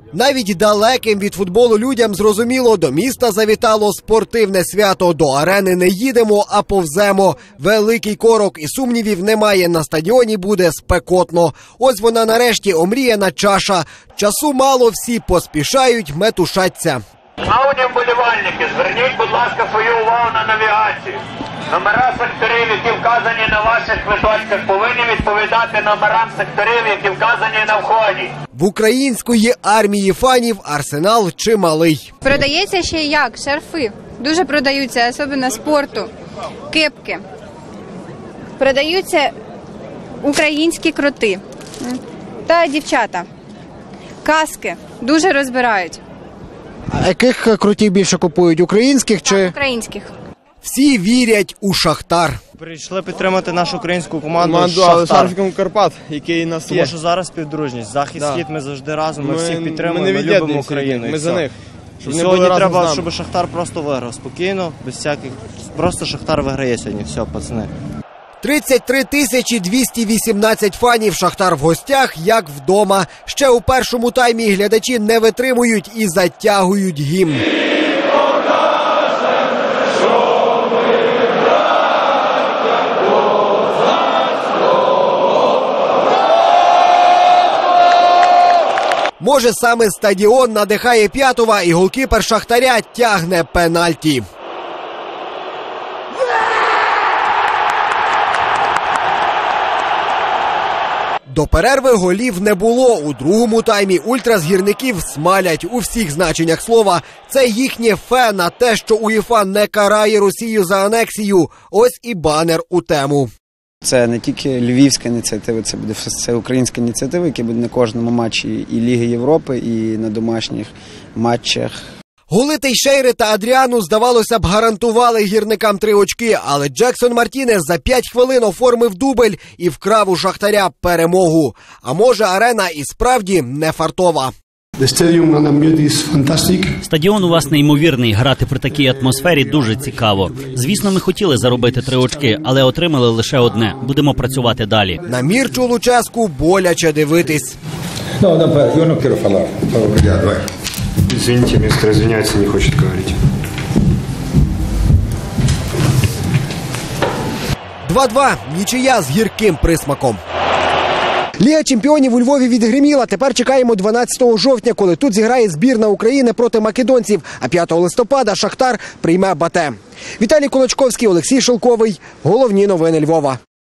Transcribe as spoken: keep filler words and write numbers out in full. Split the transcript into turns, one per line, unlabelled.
Навіть далеким від футболу людям зрозуміло, до міста завітало спортивне свято. До арени не їдемо, а повземо. Великий корок, і сумнівів немає, на стадіоні буде спекотно. Ось вона нарешті омріяна чаша. Часу мало, всі поспішають, метушаться.
Шановні вболівальники, зверніть, будь ласка, свою увагу на навігацію. Номера секторів, які вказані на ваших квиточках, повинні відповідати номерам секторів, які вказані на вході.
В української армії фанів арсенал чималий.
Продається ще як? Шарфи. Дуже продаються, особливо спорту. Кепки. Продаються українські кроти. Та дівчата. Каски. Дуже розбирають.
А яких крутів більше купують? Українських чи?
Так, українських.
Всі вірять у Шахтар.
Прийшли підтримати нашу українську команду,
команду
Шахтар.
Шарфіком Карпат, який нас є.
Тому що зараз співдружність, захист-схід,
да.
ми завжди разом, ми,
ми
всіх підтримуємо,
ми,
ми,
ми
любимо Україну.
ми за них.
І сьогодні треба, щоб Шахтар просто виграв спокійно, без всяких, просто Шахтар виграє сьогодні, все, пацани.
тридцять три тисячі двісті вісімнадцять фанів, Шахтар в гостях, як вдома. Ще у першому таймі глядачі не витримують і затягують гімн. Може, саме стадіон надихає П'ятова, і голкіпер Шахтаря тягне пенальті. До перерви голів не було. У другому таймі ультра з гірників смалять у всіх значеннях слова. Це їхнє фе на те, що УЄФА не карає Росію за анексію. Ось і банер у тему.
Це не тільки львівська ініціатива, це буде це українська ініціатива, яка буде на кожному матчі і Ліги Європи, і на домашніх матчах.
Голи Тейшейри та Адріану, здавалося б, гарантували гірникам три очки, але Джексон Мартінес за п'ять хвилин оформив дубль і вкрав у Шахтаря перемогу. А може, арена і справді не фартова.
Стадіон у вас неймовірний, грати при такій атмосфері дуже цікаво. Звісно, ми хотіли заробити три очки, але отримали лише одне. Будемо працювати далі.
На Мірчу Луческу боляче дивитись.
Извините, мистер извиняется, не хочет говорить.
два-два. Нічия з гірким присмаком. Ліга чемпіонів у Львові відгриміла. Тепер чекаємо дванадцятого жовтня, коли тут зіграє збірна України проти македонців. А п'ятого листопада Шахтар прийме Батэ. Віталій Кулачковський, Олексій Шелковий. Головні новини Львова.